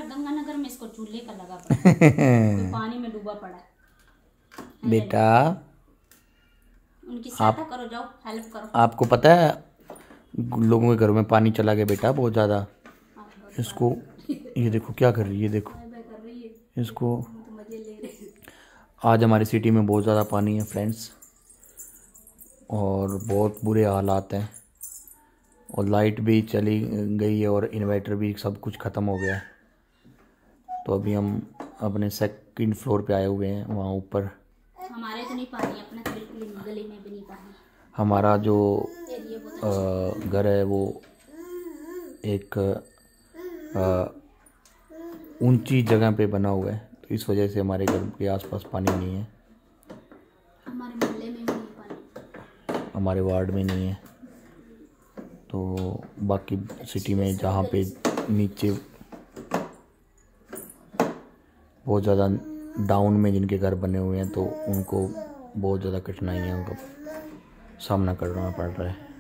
गंगानगर में इसको चूल्हे का लगा पड़ा तो पानी में डूबा पड़ा है। बेटा उनकी सहायता करो, जाओ हेल्प करो। आपको पता है लोगों के घरों में पानी चला गया बेटा बहुत ज़्यादा। इसको ये देखो क्या कर रही है, देखो इसको। आज हमारी सिटी में बहुत ज़्यादा पानी है फ्रेंड्स, और बहुत बुरे हालात हैं, और लाइट भी चली गई है और इन्वर्टर भी सब कुछ ख़त्म हो गया है। तो अभी हम अपने सेकंड फ्लोर पे आए हुए हैं, वहाँ ऊपर। हमारे तो नहीं पानी, अपना तो बिल्कुल गली में भी नहीं पानी। हमारा जो घर है वो एक ऊंची जगह पे बना हुआ है, तो इस वजह से हमारे घर के आसपास पानी नहीं है। हमारे मोहल्ले में भी नहीं पानी, हमारे वार्ड में नहीं है। तो बाकी सिटी में जहाँ पे नीचे बहुत ज़्यादा डाउन में जिनके घर बने हुए हैं, तो उनको बहुत ज़्यादा कठिनाइयों का सामना करना पड़ रहा है।